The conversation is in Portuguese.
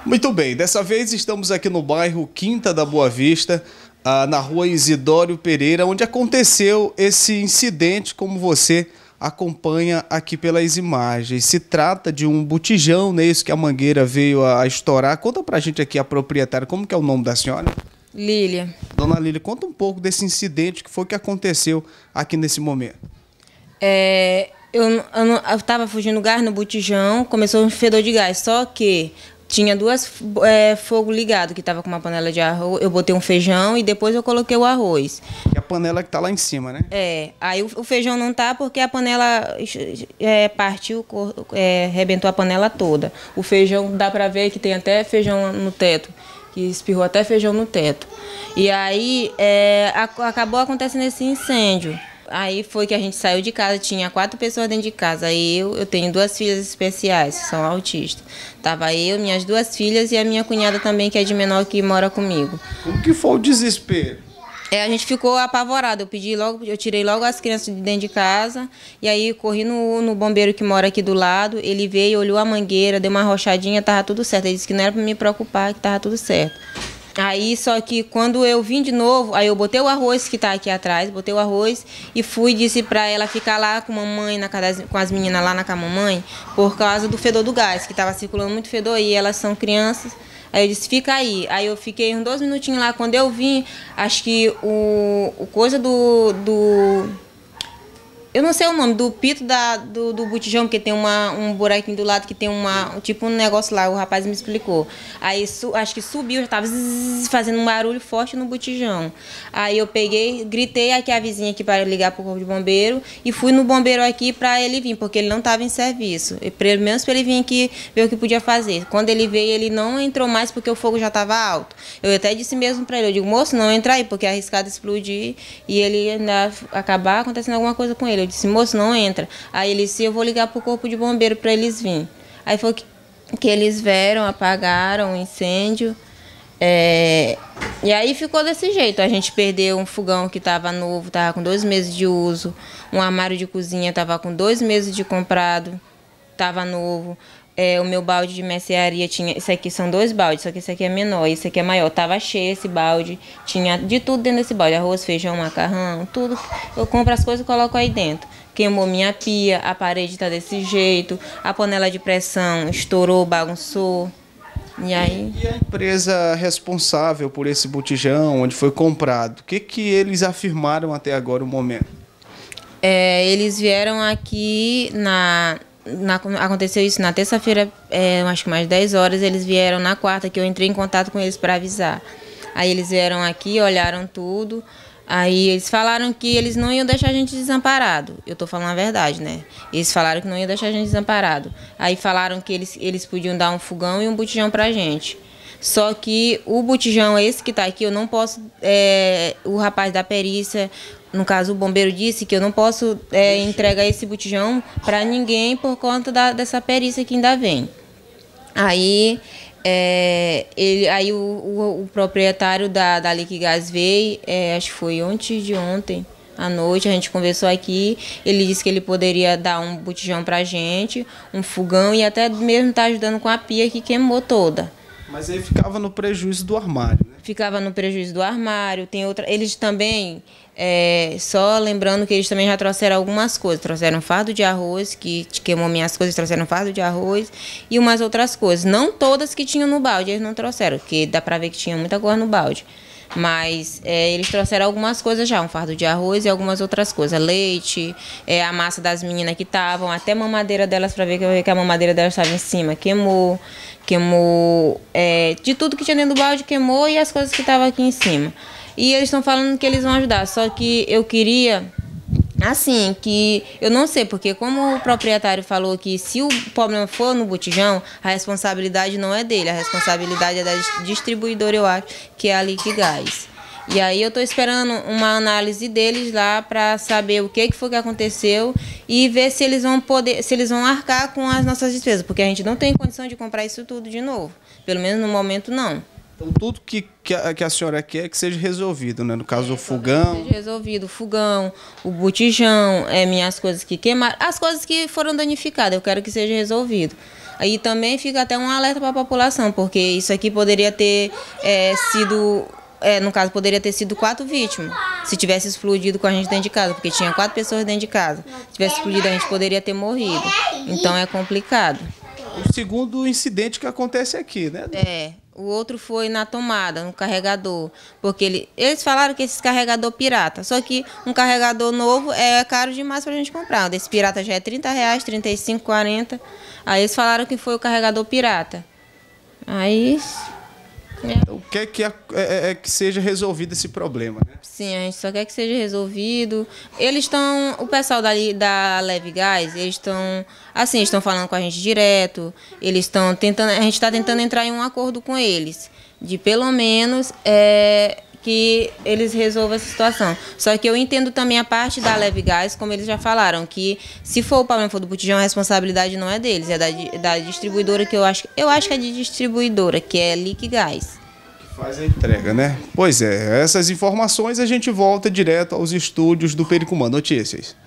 Muito bem, dessa vez estamos aqui no bairro Quinta da Boa Vista, na rua Isidório Pereira, onde aconteceu esse incidente, como você acompanha aqui pelas imagens. Se trata de um botijão, né? Isso que a mangueira veio a estourar. Conta pra gente aqui a proprietária, como que é o nome da senhora? Lília. Dona Lília, conta um pouco desse incidente, que foi que aconteceu aqui nesse momento. Eu estava fugindo do gás no botijão, começou um fedor de gás, só que tinha duas fogo ligado, que estava com uma panela de arroz. Eu botei um feijão e depois eu coloquei o arroz. E a panela que tá lá em cima, né? Aí o feijão não tá porque a panela partiu, arrebentou a panela toda. O feijão, dá para ver que tem até feijão no teto, que espirrou até feijão no teto. E aí acabou acontecendo esse incêndio. Aí foi que a gente saiu de casa, tinha 4 pessoas dentro de casa. Aí eu tenho 2 filhas especiais, que são autistas. Tava eu, minhas 2 filhas e a minha cunhada também, que é de menor, que mora comigo. O que foi o desespero? A gente ficou apavorado. Eu tirei logo as crianças de dentro de casa e aí corri no bombeiro que mora aqui do lado. Ele veio, olhou a mangueira, deu uma arrochadinha, tava tudo certo. Ele disse que não era para me preocupar, que tava tudo certo. Aí, só que quando eu vim de novo, aí eu botei o arroz que tá aqui atrás, botei o arroz e disse pra ela ficar lá com a mamãe, com as meninas lá na com a mamãe, por causa do fedor do gás, que tava circulando muito fedor e elas são crianças. Aí eu disse, fica aí. Aí eu fiquei uns 2 minutinhos lá. Quando eu vim, acho que o coisa eu não sei o nome, do pito do botijão, porque tem um buraquinho do lado que tem tipo um negócio lá, o rapaz me explicou. Aí acho que subiu, já tava fazendo um barulho forte no botijão. Aí eu peguei, gritei aqui a vizinha aqui para ligar pro corpo de bombeiro e fui no bombeiro aqui para ele vir, porque ele não estava em serviço. E pelo menos para ele vir aqui ver o que podia fazer. Quando ele veio, ele não entrou mais porque o fogo já estava alto. Eu até disse mesmo para ele, eu digo, moço, não entra aí, porque é arriscado explodir e ele ainda acabar acontecendo alguma coisa com ele. Eu disse, moço, não entra. Aí ele disse, eu vou ligar pro corpo de bombeiro para eles virem. Aí foi que eles vieram, apagaram o incêndio. E aí ficou desse jeito. A gente perdeu um fogão que estava novo, estava com 2 meses de uso. Um armário de cozinha estava com 2 meses de comprado, estava novo. O meu balde de mercearia tinha... Esse aqui são 2 baldes, só que esse aqui é menor, esse aqui é maior. Tava cheio esse balde, tinha de tudo dentro desse balde. Arroz, feijão, macarrão, tudo. Eu compro as coisas e coloco aí dentro. Queimou minha pia, a parede tá desse jeito, a panela de pressão estourou, bagunçou. E aí... E a empresa responsável por esse botijão, onde foi comprado, o que eles afirmaram até agora o momento? Eles vieram aqui aconteceu isso na terça-feira, acho que mais 10 horas, eles vieram na quarta, que eu entrei em contato com eles para avisar. Aí eles vieram aqui, olharam tudo, aí eles falaram que eles não iam deixar a gente desamparado. Eu tô falando a verdade, né? Eles falaram que não iam deixar a gente desamparado. Aí falaram que eles podiam dar um fogão e um botijão pra gente. Só que o botijão, esse que tá aqui, eu não posso... o rapaz da perícia, no caso o bombeiro, disse que eu não posso entregar esse botijão para ninguém por conta dessa perícia que ainda vem. Aí, o proprietário da Liquigás veio, acho que foi antes de ontem à noite, a gente conversou aqui, ele disse que ele poderia dar um botijão pra gente, um fogão e até mesmo tá ajudando com a pia que queimou toda. Mas aí ficava no prejuízo do armário, né? Ficava no prejuízo do armário. Tem outra. Eles também, só lembrando que eles também já trouxeram algumas coisas. Trouxeram um fardo de arroz, que queimou minhas coisas, trouxeram um fardo de arroz e umas outras coisas. Não todas que tinham no balde, eles não trouxeram, porque dá pra ver que tinha muita coisa no balde. Mas eles trouxeram algumas coisas já, um fardo de arroz e algumas outras coisas. Leite, a massa das meninas que estavam, até a mamadeira delas, para ver que a mamadeira delas estava em cima, queimou, de tudo que tinha dentro do balde queimou e as coisas que estavam aqui em cima. E eles estão falando que eles vão ajudar, só que eu queria... Assim, que eu não sei, porque como o proprietário falou que se o problema for no botijão, a responsabilidade não é dele, a responsabilidade é da distribuidora, eu acho, que é a Liquigás. E aí eu estou esperando uma análise deles lá para saber o que foi que aconteceu e ver se eles vão arcar com as nossas despesas, porque a gente não tem condição de comprar isso tudo de novo, pelo menos no momento não. Então, tudo que a senhora quer que seja resolvido, né? No caso, o fogão... Que seja resolvido, o fogão, o botijão, minhas coisas que queimaram, as coisas que foram danificadas, eu quero que seja resolvido. Aí também fica até um alerta para a população, porque isso aqui poderia ter sido... no caso, poderia ter sido 4 vítimas, se tivesse explodido com a gente dentro de casa, porque tinha 4 pessoas dentro de casa. Se tivesse explodido, a gente poderia ter morrido. Então é complicado. O segundo incidente que acontece aqui, né? O outro foi na tomada, no carregador, porque eles falaram que esse carregador pirata, só que um carregador novo é caro demais pra gente comprar. Desse pirata já é R$30, 35, 40. Aí eles falaram que foi o carregador pirata. Aí... Então, quer que seja resolvido esse problema, né? Sim, a gente só quer que seja resolvido. O pessoal da Leve Gás, eles estão falando com a gente direto, eles estão tentando, a gente está tentando entrar em um acordo com eles, de pelo menos que eles resolvam essa situação. Só que eu entendo também a parte da Leve Gás, como eles já falaram, que se for o problema for do botijão, a responsabilidade não é deles, é da distribuidora, que eu acho que é de distribuidora, que é Liquigás. Que faz a entrega, né? Pois é, essas informações a gente volta direto aos estúdios do Pericumã Notícias.